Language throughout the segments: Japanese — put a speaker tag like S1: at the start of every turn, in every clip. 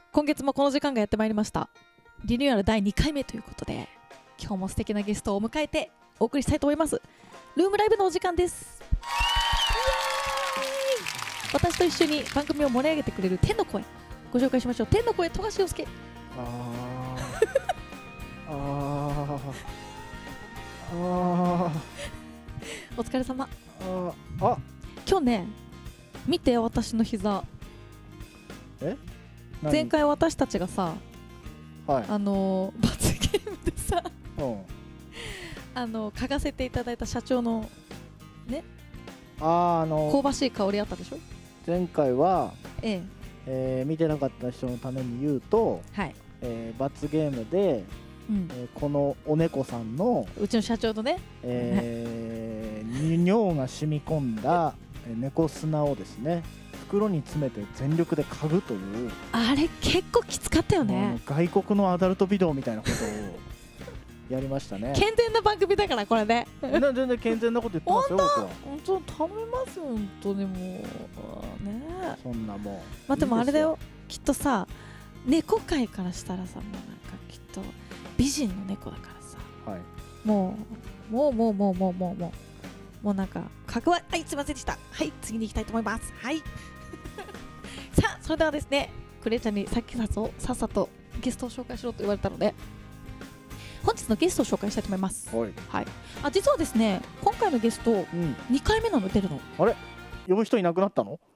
S1: 今月もこの時間がやってまいりました。リニューアル第2回目ということで、今日も素敵なゲストを迎えてお送りしたいと思います。ルームライブのお時間です。私と一緒に番組を盛り上げてくれる天の声ご紹介しましょう。天の声、富樫洋介。お疲れ様。今日ね、見て私の膝。前回私たちがさ、罰ゲームでさ、嗅がせていただいた社長のね、香ばしい香りあったでしょ。
S2: 前回は、見てなかった人のために言うと、罰ゲームで、このお猫さんの
S1: うちの社長のね、
S2: 尿が染み込んだ猫砂をですね、袋に詰めて全力で嗅ぐという、
S1: あれ結構きつかったよね。
S2: 外国のアダルトビデオみたいなことをやりましたね。
S1: 健全な番組だからこれね。
S2: 全然健全なこと言ってますよ。僕は
S1: 本当頼みますよ、本当に。もうね、
S2: そんなもん。
S1: まあでもあれだよ、きっとさ、猫界からしたらさ、もうなんかきっと美人の猫だからさ、もうなんか格は、はい、すいませんでした。はい、次に行きたいと思います。はい。さあ、それではですね、クレイちゃんにさっさとゲストを紹介しろと言われたので、本日のゲストを紹介したいと思います。はい。実はですね、今回のゲスト、2回目なの出るの。
S2: あれ、呼ぶ人いなくなったの？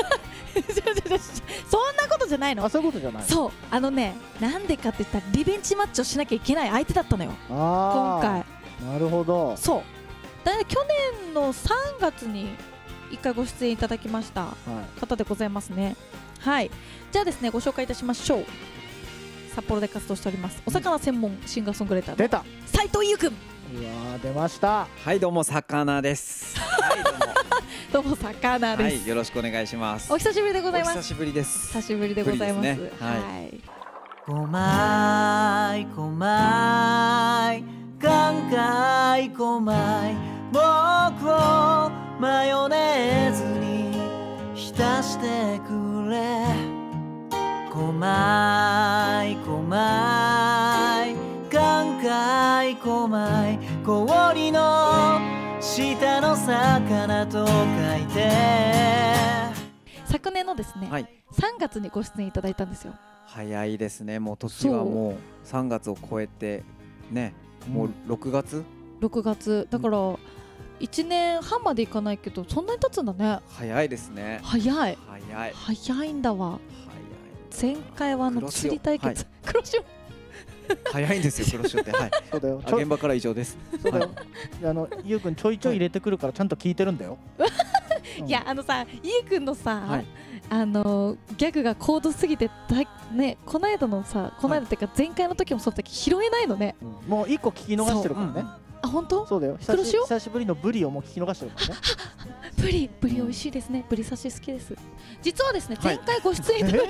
S1: そんなことじゃないの。
S2: そういうことじゃない。
S1: そう、なんでかって言ったらリベンジマッチをしなきゃいけない相手だったのよ、今回。
S2: なるほど。
S1: そう。去年の3月に1回ご出演いただきました方でございますね。はい。じゃあですね、ご紹介いたしましょう。札幌で活動しておりますお魚専門シンガーソングライターの斉藤優くん。
S2: うわー、出ました。
S3: はい、どうも魚です。はい、
S1: どうも魚です。
S3: はい、よろしくお願いします。
S1: お久しぶりでございます。
S3: お久しぶりです。
S1: 久しぶりでございます。はい。
S4: こまいこまい感慨こまい僕をマヨネーズに浸してくれ。こまいこまい感慨こまい氷の下の魚と書いて。
S1: 昨年のですね、3月にご出演いただいたんですよ。
S3: 早いですね。もう時はもう3月を超えてね、もう6月
S1: だから1年半までいかないけど、そんなに経つんだね。
S3: 早いですね。
S1: 早いんだわ。前回は釣り対決、黒潮
S3: 早いんですよ、黒潮って。はい、
S2: そうだよ。
S3: 現場から以上です。
S2: そうだよ。ゆうくんちょいちょい入れてくるからちゃんと聞いてるんだよ。
S1: いや、ゆうくんのさ、ギャグが高度すぎてね、この間っていうか前回の時もその時拾えないのね。
S2: もう1個聞き逃してるからね。
S1: あ、本当？
S2: そうだよ。久しぶりのブリをもう聞き逃してるからね。
S1: ブリ美味しいですね。ブリ刺し好きです。実はですね、前回ご出演いた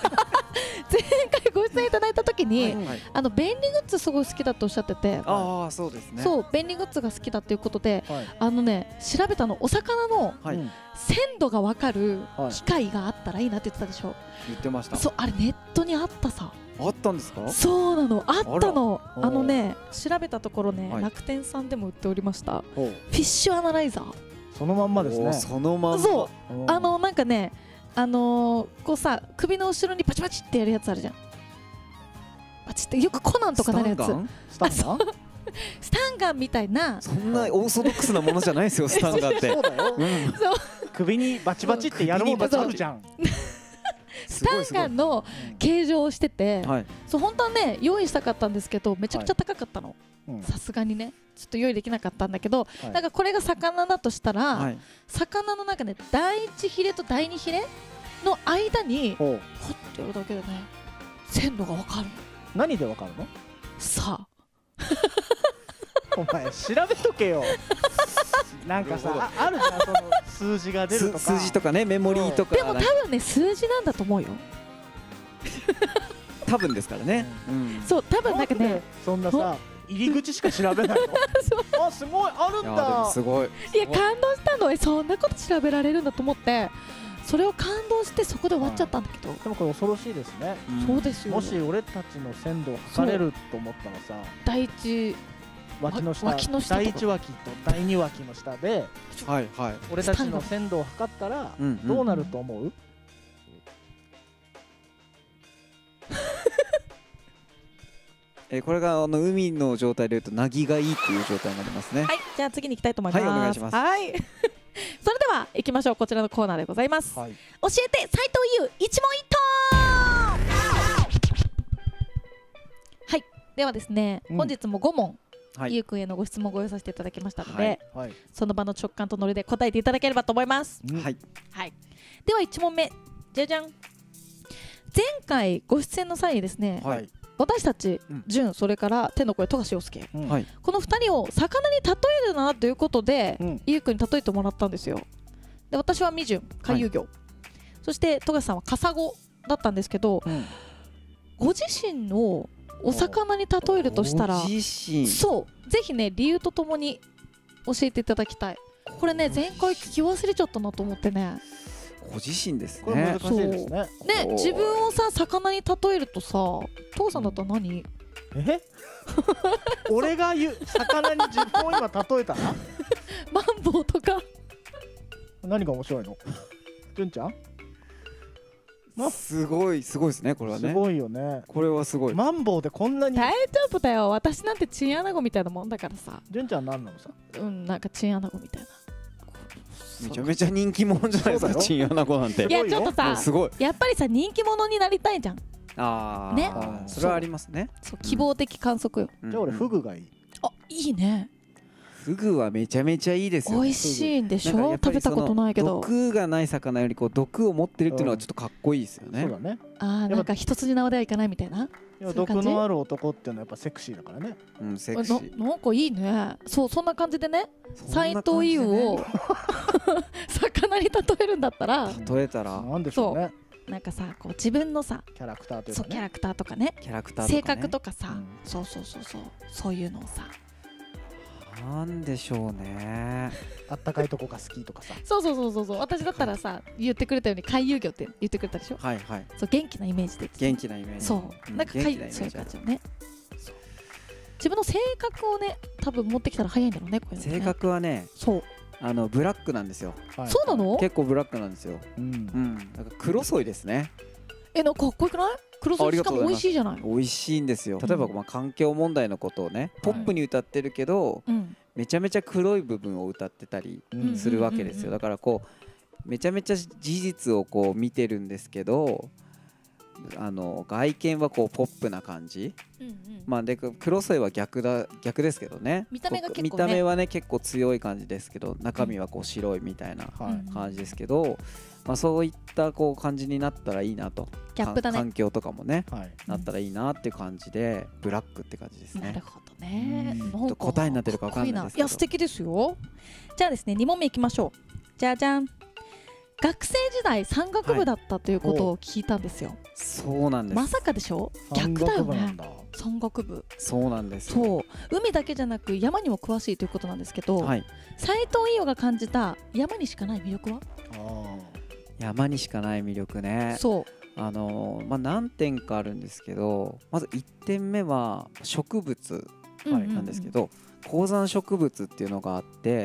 S1: だいた時に、便利グッズすごい好きだとおっしゃってて。
S3: ああ、そうですね。
S1: そう、便利グッズが好きだということで、調べたの、お魚の鮮度が分かる機械があったらいいなって言ってたでしょ。
S3: 言ってました。
S1: そう、あれネットにあったさ。
S3: あったんですか？
S1: そうなの、あったの。調べたところね、楽天さんでも売っておりました。フィッシュアナライザー。
S2: そのまんまですね。
S3: そのまんま。
S1: そう、なんかね、こうさ、首の後ろにパチパチってやるやつあるじゃん。パチってよくコナンとかなるやつ。
S2: スタンガン？
S1: スタンガンみたいな。
S3: そんなオーソドックスなものじゃないですよ、スタンガンって。
S2: そうだよ。首にバチバチってやるものあるじゃん。
S1: スタンガンの形状をしてて、そう本当はね用意したかったんですけど、めちゃくちゃ高かったの。さすがにね、ちょっと用意できなかったんだけど、なんかこれが魚だとしたら、魚のなんかね、第1ヒレと第2ヒレの間にほってやるだけでね、鮮度がわかる。
S2: 何でわかるの？
S1: さあ
S2: お前調べとけよ。なんかさ、あるじゃん、その数字が出るとか。
S3: 数字とかね、メモリーとか。
S1: でも多分ね、数字なんだと思うよ。
S3: 多分ですからね。
S1: そう、多分なんかね、
S2: そんなさ、入り口しか調べないの。あ、すごい、あるんだ。
S3: すごい。
S1: いや、感動したの。そんなこと調べられるんだと思って。 それを感動してそこで終わっちゃったんだけど、
S2: でもこれ恐ろしいですね。
S1: そうですよ。
S2: もし俺たちの鮮度を測れると思ったらさ、
S1: 第一
S2: 脇の下、第一脇と第二脇の下で俺たちの鮮度を測ったらどうなると思う？
S3: これが海の状態でいうとなぎがいいっていう状態になりますね。
S1: はい、じゃあ次に行きたいと思います。
S3: はい、お願いします。
S1: はい。それでは行きましょう。こちらのコーナーでございます。教えて斉藤優一問一答。はい。ではですね、本日も5問ゆうくんへのご質問をご用意させていただきましたので、その場の直感とノリで答えていただければと思います。
S3: はい。
S1: はい。では1問目、じゃじゃん。前回ご出演の際にですね、私たち、純、それから天の声、富樫陽介、この2人を魚に例えるなということで、ゆうくんに例えてもらったんですよ。で、私は未純、回遊魚、そして富樫さんはカサゴだったんですけど、ご自身をお魚に例えるとしたら、そう、ぜひね、理由とともに教えていただきたい。これね、前回聞き忘れちゃったなと思ってね。
S3: ご自身ですね。
S2: これ難しいですね。
S1: ね、自分をさ、魚に例えるとさ、父さんだったら何？
S2: 俺が魚に自分を今例えたら
S1: マンボウとか。
S2: 何が面白いの？純ちゃん？
S3: すごいですね、これはね。
S2: すごいよね。
S3: これはすごい。
S2: マンボウでこんなに。
S1: 大丈夫だよ。私なんてチンアナゴみたいなもんだからさ。
S2: 純ちゃん何なのさ？
S1: なんかチンアナゴみたいな。
S3: めちゃめちゃ人気者じゃないですか、チンアナゴなんて。
S1: いや、ちょっとさ、
S3: すごい。
S1: やっぱりさ、人気者になりたいじゃん。
S3: ああ。
S1: ね。
S3: それはありますね。
S1: そう、希望的観測よ。
S2: じゃあ俺フグがいい。
S1: あ、いいね。
S3: フグはめちゃめちゃいいですよ。
S1: 美味しいんでしょ？食べたことないけど。
S3: 毒がない魚より毒を持ってるっていうのはちょっとかっこいいですよね。
S2: そうだね。
S1: ああ、なんか一筋縄ではいかないみたいな。
S2: 毒のある男っていうのはやっぱセクシーだからね。
S3: うん、セクシー。
S1: なんかいいね。そう、そんな感じでね、斉藤優を魚に例えるんだったら、
S3: 例えたら
S2: なんでしょうね。
S1: なんかさ、こう自分のさ、
S2: キャラクターというかね。
S1: そう、キャラクターとかね、性格とかさ、そういうのをさ。
S3: なんでしょうね。
S2: あったかいとこが好きとかさ。
S1: そう。私だったらさ、言ってくれたように回遊魚って言ってくれたでしょ。
S3: はいはい。
S1: そう、元気なイメージで。
S3: 元気なイメージ。
S1: そう、なんかそういう感じよね。自分の性格をね、多分持ってきたら早いんだろうね、これ。
S3: 性格はね、
S1: そう。
S3: ブラックなんですよ。
S1: そうなの？
S3: 結構ブラックなんですよ。うん。なんか黒ソイですね。
S1: なんかかっこよくない？黒ソイしかも美味しいじゃない。
S3: 美味しいんですよ。例えば環境問題のことをね、ポップに歌ってるけど、めちゃめちゃ黒い部分を歌ってたりするわけですよ。だからこうめちゃめちゃ事実をこう見てるんですけど、外見はこうポップな感じ。まあで黒ソイは逆ですけどね。
S1: 見た目が結構ね。
S3: 見た目はね結構強い感じですけど、中身はこう白いみたいな感じですけど、まあそういったこう感じになったらいいなと。
S1: ギャップだね。
S3: 環境とかもね、なったらいいなっていう感じでブラックって感じですね。
S1: なるほどね。
S3: 答えになってるかわかんないですけど。
S1: いや素敵ですよ。じゃあですね、2問目いきましょう。じゃじゃん。学生時代山岳部だったということを聞いたんですよ。
S3: そうなんです。
S1: まさかでしょ？逆だよね。山岳部。
S3: そうなんです。
S1: そう。海だけじゃなく山にも詳しいということなんですけど、斉藤伊代が感じた山にしかない魅力は？
S3: 山にしかない魅力ね。
S1: そう。
S3: まあ何点かあるんですけど、まず1点目は植物なんですけど、高山植物っていうのがあって、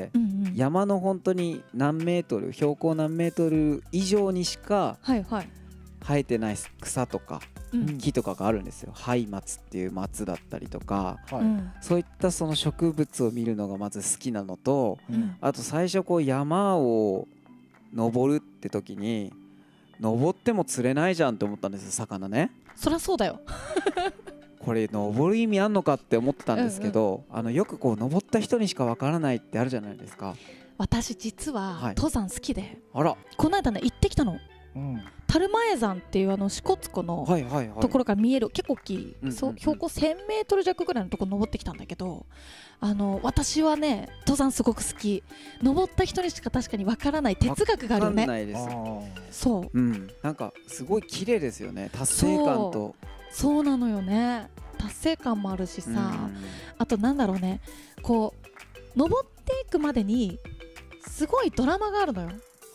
S3: 山の本当に何メートル、標高何メートル以上にしか生えてない草とか木とかがあるんですよ。ハイマツっていう松だったりとか、そういったその植物を見るのがまず好きなのと、あと最初こう山を登るって時に登っても釣れないじゃんって思ったんですよ、魚ね。
S1: そりゃそうだよ
S3: これ登る意味あんのかって思ってたんですけど、よくこう登った人にしかわからないってあるじゃないですか。
S1: 私実は登山好きで、
S3: あら、
S1: この間ね行ってきたの。樽前山っていう支笏湖のところから見える結構大きい標高1000メートル弱ぐらいのところ登ってきたんだけど、私はね登山すごく好き。登った人にしか確かにわからない哲学があるよね。
S3: わかんないです。
S1: そう、
S3: なんかすごい綺麗ですよね、達成感と。
S1: そうなのよね。達成感もあるしさ、あとなんだろうね、こう登っていくまでにすごいドラマがあるのよ。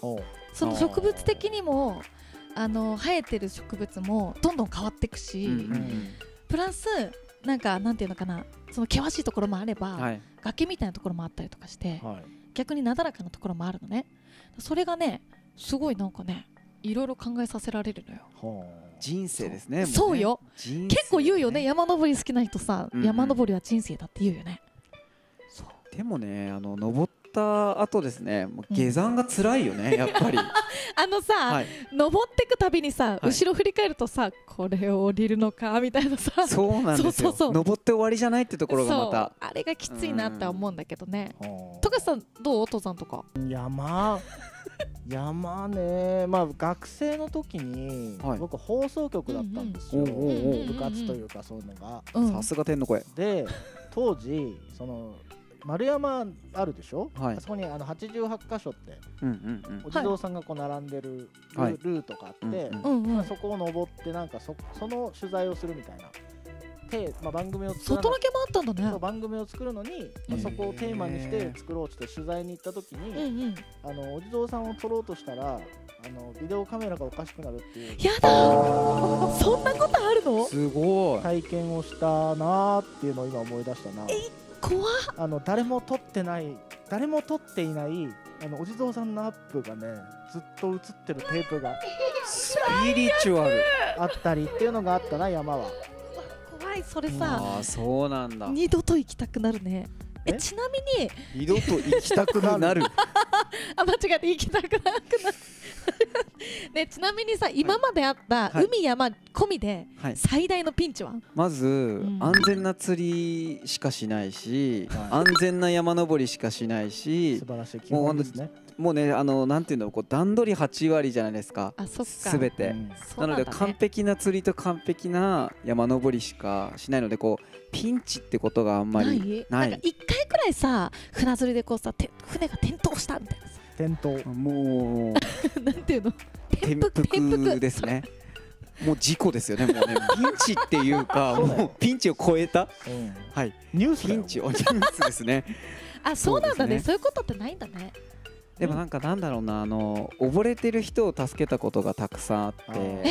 S1: その植物的にも生えてる植物もどんどん変わっていくし、プラスなんていうのかな、その険しいところもあれば、はい、崖みたいなところもあったりとかして、はい、逆になだらかなところもあるのね。それがねすごいなんかねいろいろ考えさせられるのよ。
S3: 人生ですね。
S1: そうよ、ね、結構言うよね、山登り好きな人さ、山登りは人生だって言うよね。
S3: そうでもね登った後ですね、もう下山が辛いよね、やっぱり
S1: はい、登ってくたびにさ、後ろ振り返るとさ、これを降りるのかみたいなさ、
S3: そうなんですよ。登って終わりじゃないってところがまた
S1: あれがきついなって思うんだけどね。富樫さんどう？登山とか。
S2: 山ね、まあ学生の時に僕放送局だったんですよ、部活というかそういうのが。
S3: さすが天の声
S2: で、当時その丸山あるでしょ、あそこに88箇所ってお地蔵さんがこう並んでるルートがあって、そこを登ってなんかその取材をするみたいな。番組を
S1: 外ロケもあったんだね。
S2: 番組を作るのに、そこをテーマにして作ろうって取材に行った時に、お地蔵さんを撮ろうとしたらビデオカメラがおかしくなるっていう。
S1: やだそんなことあるの？
S3: すごい
S2: 体験をしたなーっていうのを今思い出したな。
S1: 怖っ。
S2: 誰も撮っていないお地蔵さんのアップがねずっと映ってるテープが
S3: スピリチュアル
S2: あったりっていうのがあったな、山は。
S1: それさ、
S3: そうなんだ。
S1: 二度と行きたくなるね。ちなみに
S3: 二度と行きたくなる
S1: 間違えて行きたくなくなるね。ちなみにさ、今まであった海山込みで最大のピンチは？
S3: まず安全な釣りしかしないし、安全な山登りしかしないし、
S2: 素晴らしい基本ですね。
S3: もうね、なんていうの、こう段取り8割じゃないですか、すべて。なので完璧な釣りと完璧な山登りしかしないので、こうピンチってことがあんまりない。
S1: なんか1回くらいさ、船釣りでこうさ、船が転倒したみたいなさ。
S2: 転倒。
S1: もうなんていうの、
S3: 転覆ですね。もう事故ですよね。もうね、ピンチっていうか、もうピンチを超えた。はい。
S2: ニュース
S3: ピンチをニュースですね。
S1: あ、そうなんだね。そういうことってないんだね。
S3: でもなんだろうな、溺れてる人を助けたことがたくさんあって。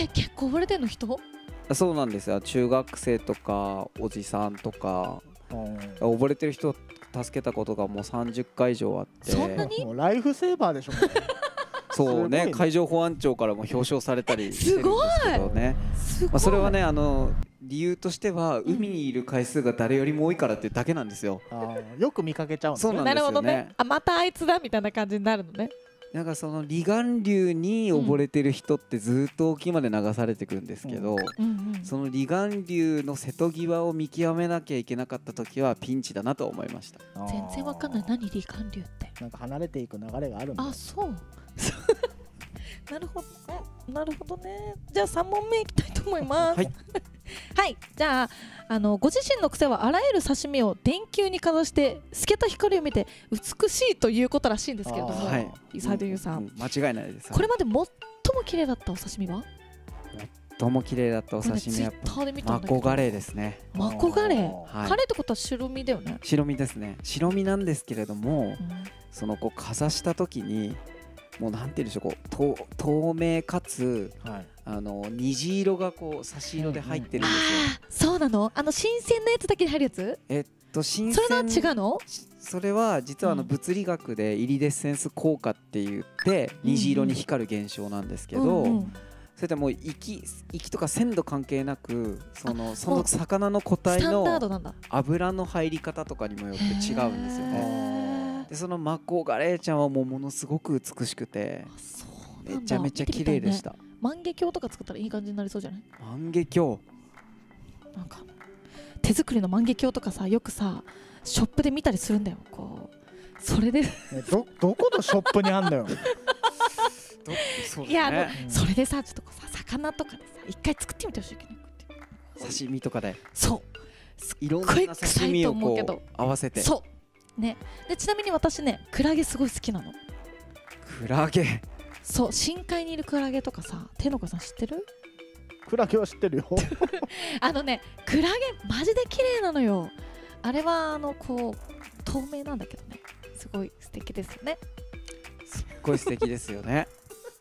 S1: 結構溺れてるの人？
S3: そうなんですよ。中学生とかおじさんとか溺れてる人を助けたことがもう30回以上あって。
S1: そんなに？
S2: もうライフセーバーでしょ。
S3: そうね、海上保安庁からも表彰されたりしてるんですけどね。それはね、理由としては海にいる回数が誰よりも多いからっていうだけなんですよ。
S2: よく見かけちゃうんです
S3: ね。そうなんですよね。
S1: またあいつだみたいな感じになるのね。
S3: なんかその離岸流に溺れてる人ってずっと沖まで流されてくるんですけど、その離岸流の瀬戸際を見極めなきゃいけなかった時はピンチだなと思いました。
S1: 全然わかんない。何離岸流って？
S2: なんか離れていく流れがあるんだ。
S1: あ、そうなるほど、なるほどね。じゃあ3問目いきたいと思います。はい、はい、じゃあ、ご自身の癖はあらゆる刺身を電球にかざして透けた光を見て美しいということらしいんですけれども、サイドユーさん、
S3: 間違いないです。
S1: これまで最も綺麗だったお刺身は？
S3: 最も綺麗だったお刺身はマコガレイですね。
S1: マコガレイ、カレイってことは白身だよね。
S3: 白身ですね。白身なんですけれども、そのこうかざした時にもうなんていうんでしょう、こう透明かつ、虹色がこう差し色で入ってるんですよ。
S1: そうなの？新鮮なやつだけで入るやつ？
S3: 新鮮。
S1: それは違うの？
S3: それは実は物理学でイリデッセンス効果って言って虹色に光る現象なんですけど、それでもう息とか鮮度関係なくその魚の個体の油の入り方とかにもよって違うんですよね。でそのマコガレイちゃんはもうものすごく美しくてめちゃめちゃ綺麗でした。
S1: 万華鏡とか作ったらいい感じになりそうじゃない？
S3: 万華鏡
S1: なんか手作りの万華鏡とかさ、よくさショップで見たりするんだよ。こうそれで
S2: どこのショップにあんだよ。
S1: いやそれでさ、ちょっとこうさ魚とかでさ一回作ってみてほしいけど、
S3: 刺身とかで。
S1: そう
S3: いろんな刺身をこう合わせて。
S1: そうね。でちなみに私ね、クラゲすごい好きなの。
S3: クラゲ？
S1: そう、深海にいるクラゲとかさ、天の子さん知ってる？
S2: クラゲは知ってるよ。
S1: クラゲマジで綺麗なのよ。あれはこう透明なんだけどね、すごい素敵ですよね。
S3: すっごい素敵ですよね。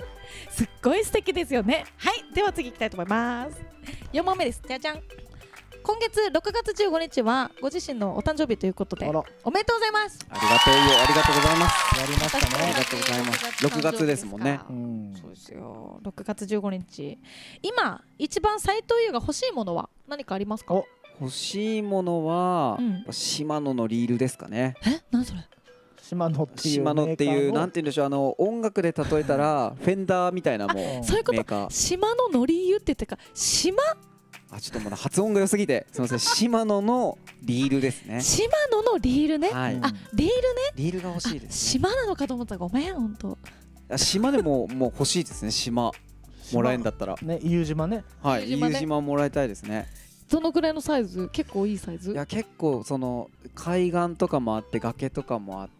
S1: すっごい素敵ですよね。はい、では次いきたいと思います。4問目です。じゃじゃん。今月6月15日はご自身のお誕生日ということで、おめでとうございます。
S3: ありがとうございます。
S2: やりましたね。
S3: ありがとうございます。6月ですもんね。
S1: そうですよ。6月15日。今一番斉藤優が欲しいものは何かありますか？
S3: 欲しいものはシマノのリールですかね。
S1: 何それ？
S2: シマノ
S3: っていうなんて言うんでしょう、音楽で例えたらフェンダーみたいなもう
S1: そういうこと。シマノのリールって言ってか島。
S3: ちょっとまだ発音が良すぎてすみません。シマノのリールですね。
S1: シマノのリールね。
S3: はい、
S1: リールね。
S3: リールが欲しいです、
S1: 島なのかと思った。ごめん本当。
S3: 島でももう欲しいですね。島もらえんだったら
S2: ね、伊予島ね。
S3: はい、伊予島もらいたいですね。
S1: どのくらいのサイズ？結構いいサイズ？
S3: いや結構その海岸とかもあって崖とかもあって、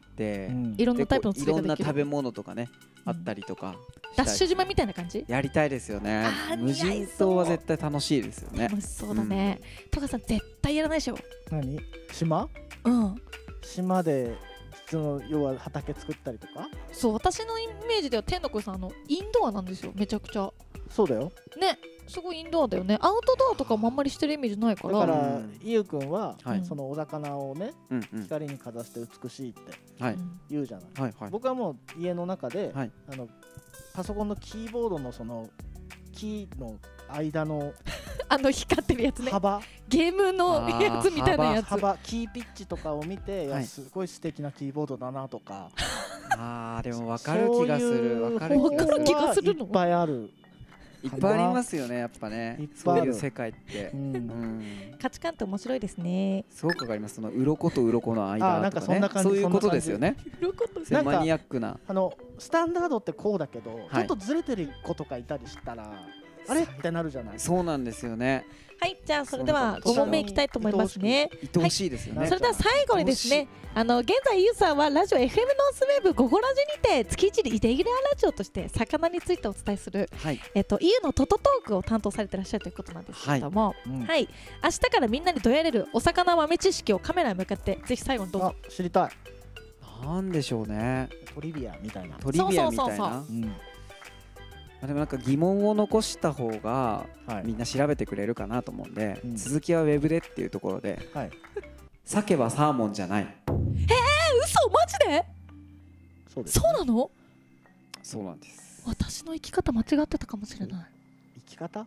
S1: いろんなタイプの釣りができる。
S3: いろんな食べ物とかねあったりとか。
S1: ダッシュ島みたいな感じ？
S3: やりたいですよね。無人島は絶対楽しいですよね。
S1: 楽しそうだね。トカさん絶対やらないでしょ。
S2: 何？島？
S1: うん。
S2: 島で要は畑作ったりとか？
S1: そう、私のイメージでは天の声さんインドアなんですよ。めちゃくちゃ。
S2: そうだよ。
S1: ね、すごいインドアだよね。アウトドアとかもあんまりしてるイメージないから。
S2: だから伊予くんはそのお魚をね光にかざして美しいって言うじゃない。僕はもう家の中でパソコンのキーボードのそのキーの間の
S1: 光ってるやつね。
S2: 幅、
S1: ゲームのやつみたいなやつ。
S2: 幅、キーピッチとかを見て、すごい素敵なキーボードだなとか。
S3: でも分かる気がする。
S1: 分かる気がするの。
S2: いっぱいある。
S3: いっぱいありますよね。やっぱね。そういう世界って。
S1: 価値観って面白いですね。
S3: すごくわかります。その鱗と鱗の間とかね。そういうことですよね。マニアックな。
S2: スタンダードってこうだけど、ちょっとずれてる子とかいたりしたら。あれってなるじゃない。
S3: そうなんですよね。
S1: はい、じゃあそれでは5問目いきたいと思いますね。
S3: 愛おしいですよね。
S1: それでは最後にですね、現在ゆうさんはラジオ FM ノースウェーブ午後ラジにて月1レギュラーラジオとして魚についてお伝えするゆうのトトトークを担当されていらっしゃるということなんですけれども、はい、明日からみんなにどやれるお魚豆知識をカメラに向かってぜひ最後にどうぞ。
S2: 知りたい。
S3: なんでしょうね。
S2: トリビアみたいな。
S3: トリビアみたいな。でもなんか疑問を残した方がみんな調べてくれるかなと思うんで、続きはウェブでっていうところで、鮭はサーモンじゃない。
S1: 嘘マジで？そうなの？
S3: そうなんです。
S1: 私の生き方間違ってたかもしれない。
S2: 生き方？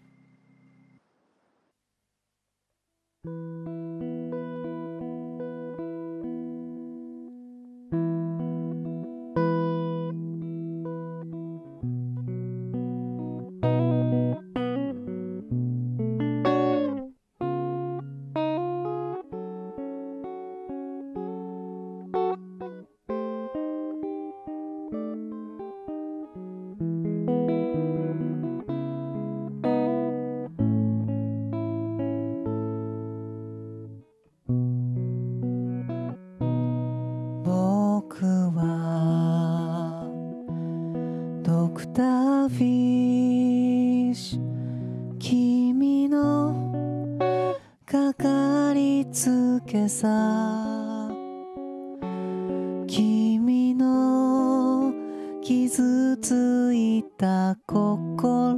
S4: 君の傷ついた心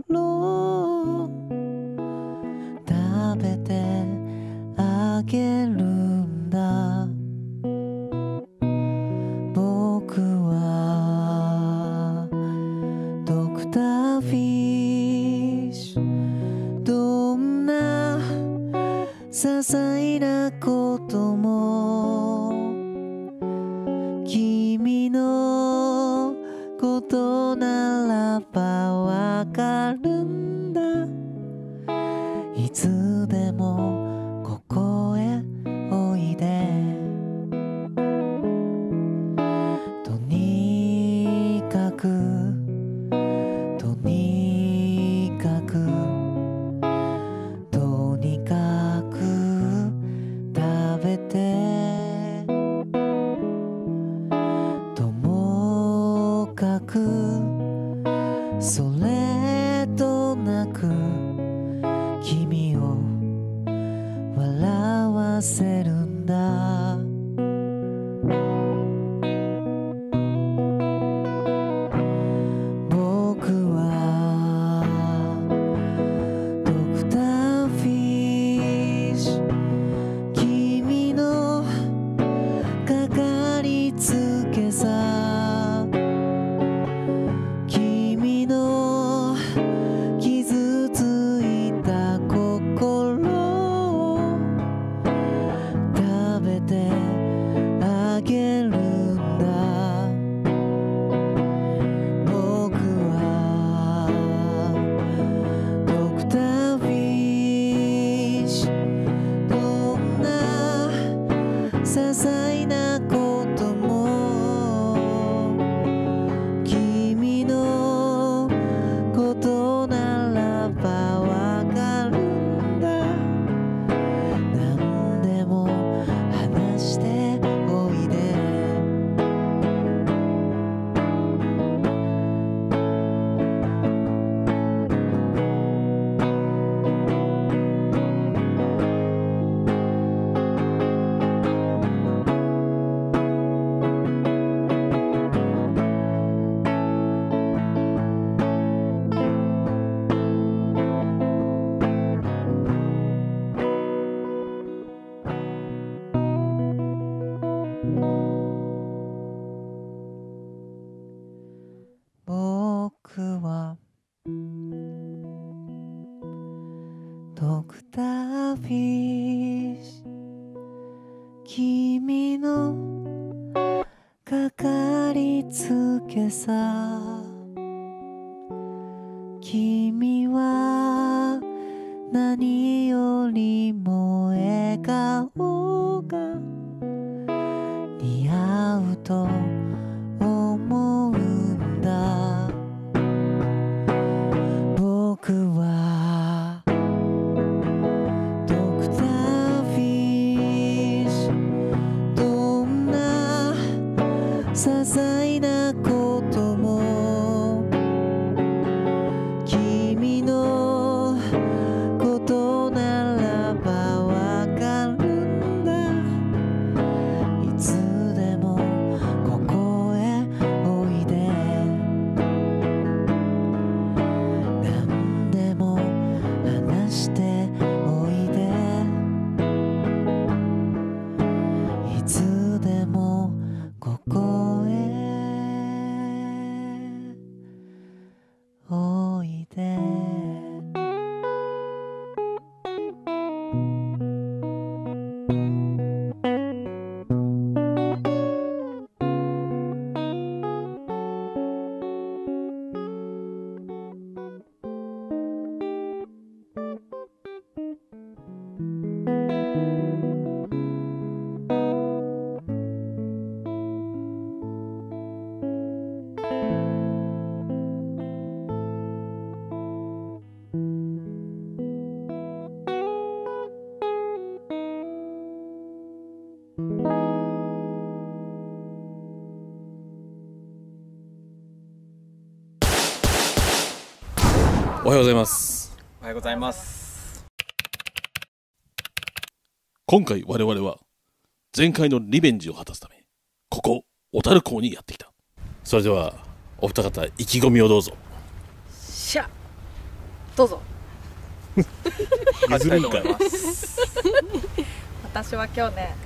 S4: 食べてあげるんだ。僕はドクターフィッシュ。どんな些細なことも君のことならばわかるんだ。いつでもここへおいで。とにかくとにかくとにかく食べて。それとドクターフィッシュ君のかかりつけさ君は何よりも笑顔が似合うと思うんだ僕はドクターフィッシュどんな些細なことも君のことならばわかるんだいつでもここへおいで何でも話しておいでいつでもここへおいで
S5: おはようございます。
S6: おはようございます。
S5: 今回我々は前回のリベンジを果たすためここ小樽港にやってきた。それではお二方意気込みをどうぞ。
S1: しゃどうぞ
S5: 譲るんかい
S1: 私は今日ね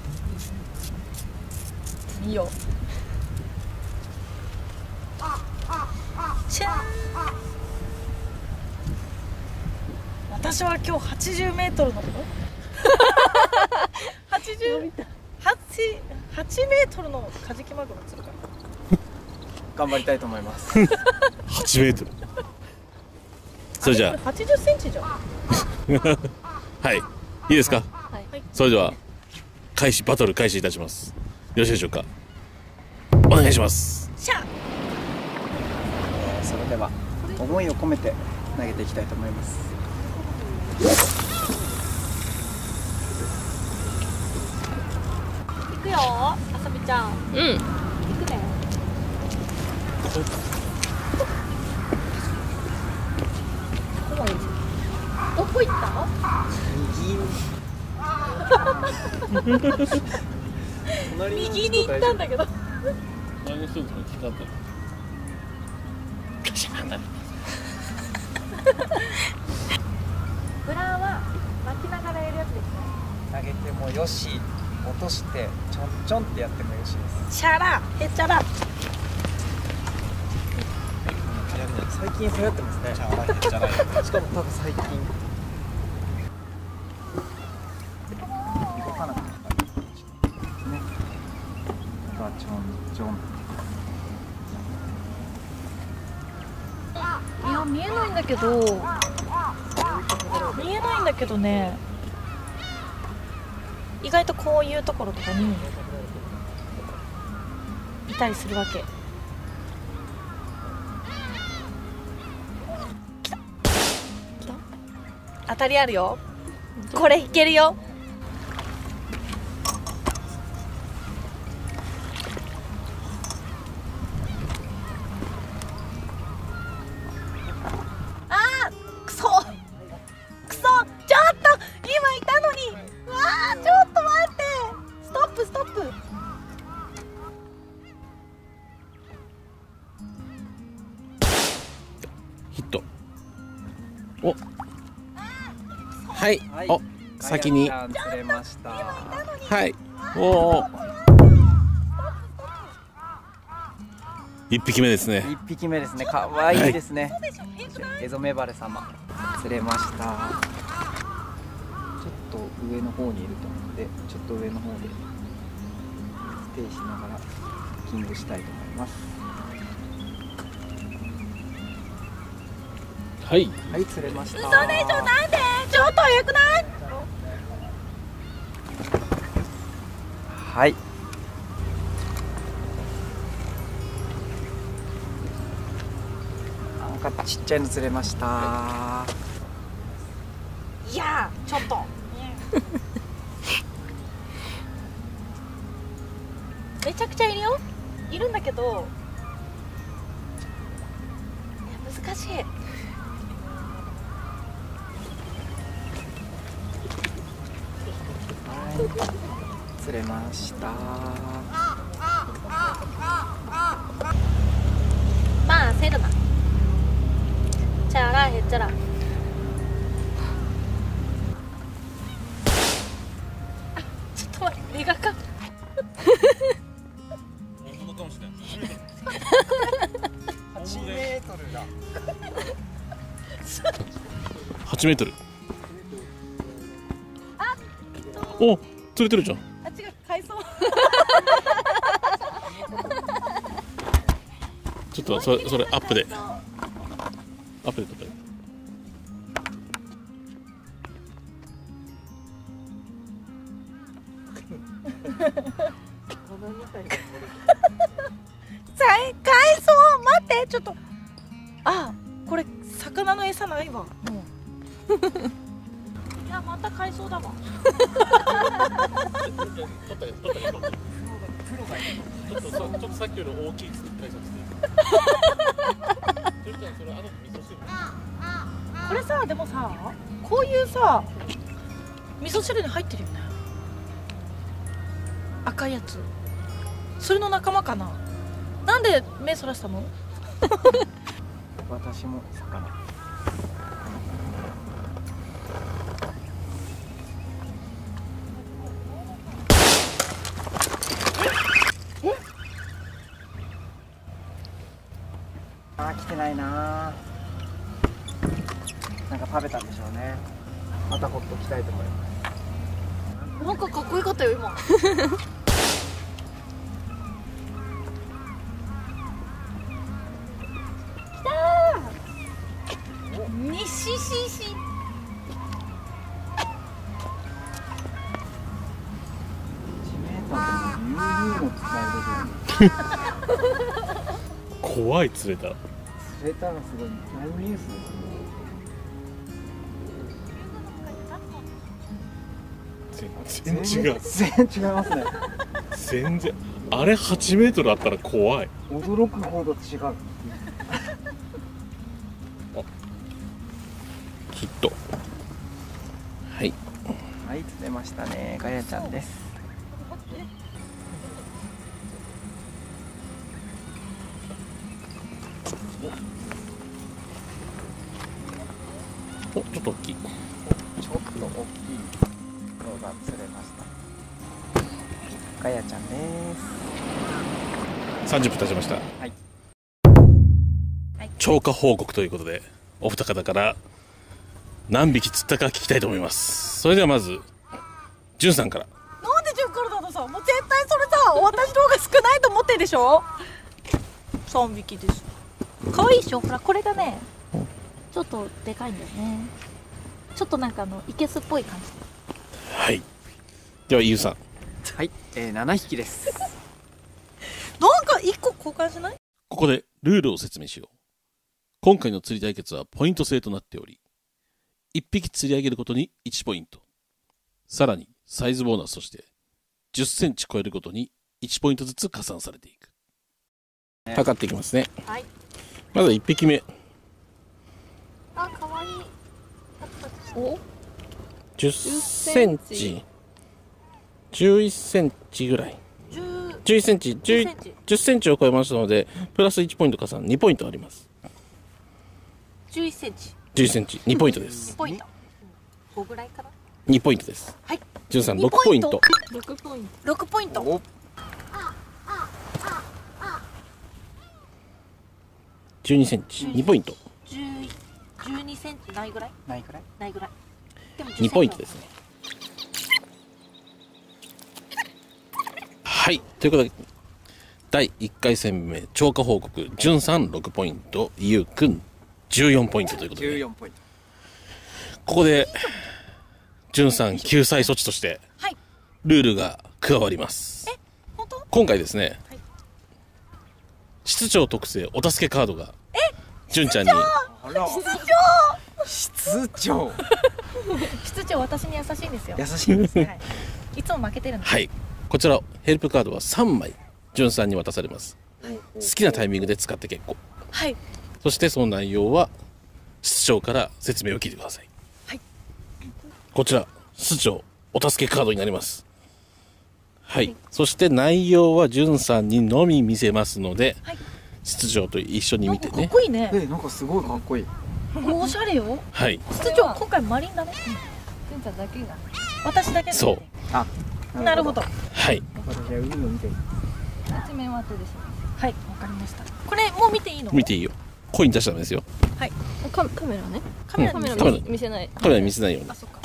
S1: 見よしゃ私は今日80メートルの8メートルのカジキマグロ釣るから
S6: 頑張りたいと思います
S5: 8メートルそれじゃあ
S1: 80センチじゃん
S5: はいいいですか、はい、それではバトル開始いたします。よろしいでしょうか。お願いします。
S1: しゃ
S6: それでは思いを込めて投げていきたいと思います。
S1: 行くよあさみちゃん。行くね。どこ行った右に行ったんだけど
S5: 前の人とか聞かんだろ。ガシャンだね。
S1: ブラは巻きながらやるやつですね。
S6: 投げてもよし、落としてちょんちょんってやってもよしです。
S1: シャラへっちゃら。
S6: 最近流行ってますね。しかも多分最近動かなくなったね。ちょんちょん。
S1: いや見えないんだけどね、意外とこういうところとかにいたりするわけ。来た当たりあるよ。これいけるよ。
S5: ヒット。お、はい、お、先に。
S6: 釣れました。
S5: はい、おお。1匹目ですね。
S6: 1匹目ですね。可愛いですね。エゾメバル様釣れました。 ちょっと上の方にいると思うので、ちょっと上の方でステイしながらキングしたいと思います。
S5: はい
S6: はい、釣れました。
S1: 嘘でしょ、なんでちょっと早くない？
S6: はい、なんかちっちゃいの釣れました。
S1: いやちょっとめちゃくちゃいるよ。いるんだけど難しい。
S6: 釣れました。
S1: まあセルナチャラヘチャラ。ちょっと待って、メガか
S5: 本物かもしれない。
S6: 8メートルだ。
S5: 8メートル。お、釣れてるじゃん。
S1: あ、違う、海藻
S5: ちょっとそれアップで撮ったよ。
S1: 海藻待って、ちょっとあ、これ魚の餌ないわもういや、また海藻だわちょっとさっきより大きい海藻ですねこれさ、でもさ、こういうさ味噌汁に入ってるよね、赤いやつ。それの仲間かな。なんで目そらしたの
S6: 私も魚。あー、来てないな。なんか食べたんでしょうね。またほっときたいと思います。
S1: なんかかっこよかったよ今にししし。
S5: 怖い、釣れた。
S6: 釣れたのすごい大ニュースですね。
S5: 全然違う。
S6: 全然違いますね。
S5: 全然。あれ8メートルあったら怖い。
S6: 驚くほど違う。
S5: ヒット。はい。
S6: はい、釣れましたね。ガヤちゃんです。
S5: お、ちょっと大きい。
S6: ちょっと大きいのが釣れました。ガヤちゃんです。
S5: 30分経ちました。
S6: はい。
S5: 超過報告ということで、お二方から何匹釣ったか聞きたいと思います。それではまず、じゅんさんから。
S1: なんで10からなのさ、もう絶対それさ、私の方が少ないと思ってるでしょ。3匹です。可愛いでしょ。ほら、これがね、ちょっとでかいんだよね。ちょっとなんかいけすっぽい感じ。
S5: はい。では、ゆうさん。
S6: はい、7匹です。
S1: なんか1個交換しない？
S5: ここでルールを説明しよう。今回の釣り対決はポイント制となっており、1匹釣り上げることに1ポイント。さらに、サイズボーナスとして、10センチ超えるごとに1ポイントずつ加算されていく。測っていきますね。
S1: はい。
S5: まず1匹目。
S1: あ、かわいい。
S5: お10センチ。11センチぐらい。11センチ。10センチを超えましたので、プラス1ポイント加算、2ポイントあります。
S1: 11センチ。
S5: 11センチ、2ポイントです。
S1: 2ポイント。5ぐらいかな。
S5: 2ポイントです。
S1: はい。
S5: 13、6ポイント。
S1: 6ポイント。6ポイント。
S5: 12センチ、2ポイント。
S1: 12センチないぐらい？
S6: ないぐらい？
S1: ないぐらい。でも
S5: 2ポイントですね。 はい、ということで第1回戦目超過報告、じゅんさん6ポイント、ゆうくん14ポイントということで、14ポイント。ここでじゅんさん救済措置としてルールが加わります。
S1: 本当？
S5: 今回ですね、室長特製お助けカードがじゅんちゃんに。
S6: 室長
S1: 室長、私に優しいんですよ。
S6: 優しいんですね。
S1: いつも負けてるんです。
S5: はい、こちらヘルプカードは3枚じゅんさんに渡されます。好きなタイミングで使って結構。
S1: はい。
S5: そしてその内容は室長から説明を聞いてください。
S1: はい。
S5: こちら室長お助けカードになります。はい。そして内容はじゅんさんにのみ見せますので、室長と一緒に見てね。
S1: かっこいいね。
S6: なんかすごいかっこいい。
S1: おしゃれよ。
S5: はい。
S1: 室長、今回マリンだね。じゅんちゃんだけが。私だけ。
S5: そう。
S1: あ、なるほど。
S5: はい。
S6: 私は海を見てる。
S1: 説明は後でします。はい、わかりました。これもう見ていいの？
S5: 見ていいよ。コイン出しちゃダメですよ。
S1: はい。カメラね。カメラ見せない。
S5: カメラ見せないように。
S1: あ、そっか。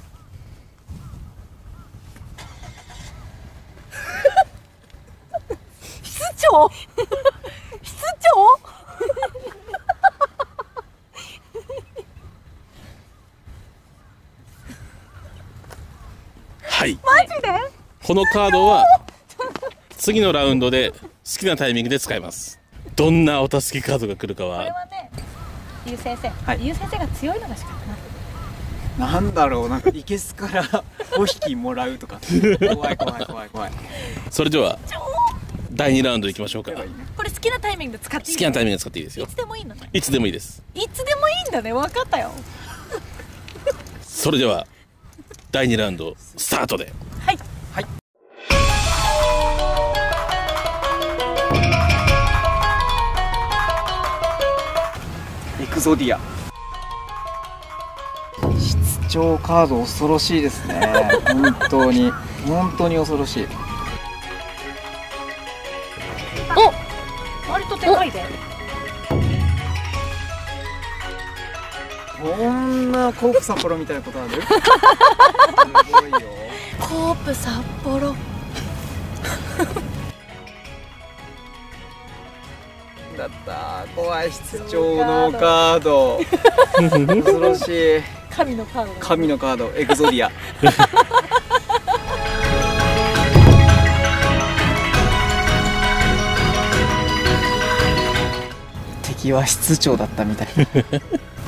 S1: 室長。室長。
S5: はい。
S1: マジで？
S5: このカードは次のラウンドで好きなタイミングで使えます。どんなお助けカードが来るかは。
S1: これはね、ゆう先生。ゆう先生が強いのがしか
S6: な。なんだろう、なんかいけすから5匹もらうとか。怖い。
S5: それでは第2ラウンドいきましょうか。
S1: これ好きなタイミングで使っていい？
S5: 好きなタイミングで使っていいですよ。
S1: いつでもいいの？
S5: いつでもいいです。
S1: いつでもいいんだね。分かったよ。
S5: それでは第2ラウンドスタートで。
S1: はい。
S6: エクゾディア。室長カード恐ろしいですね。本当に恐ろしい。
S1: お、割とでかいで。
S6: こんなコープ札幌みたいなことある？すごいよ。
S1: コープ札幌。
S6: だった怖い。室長のカード恐ろしい。
S1: 神のカード、ね、
S6: 神のカードエクゾディア。敵は室長だったみたい。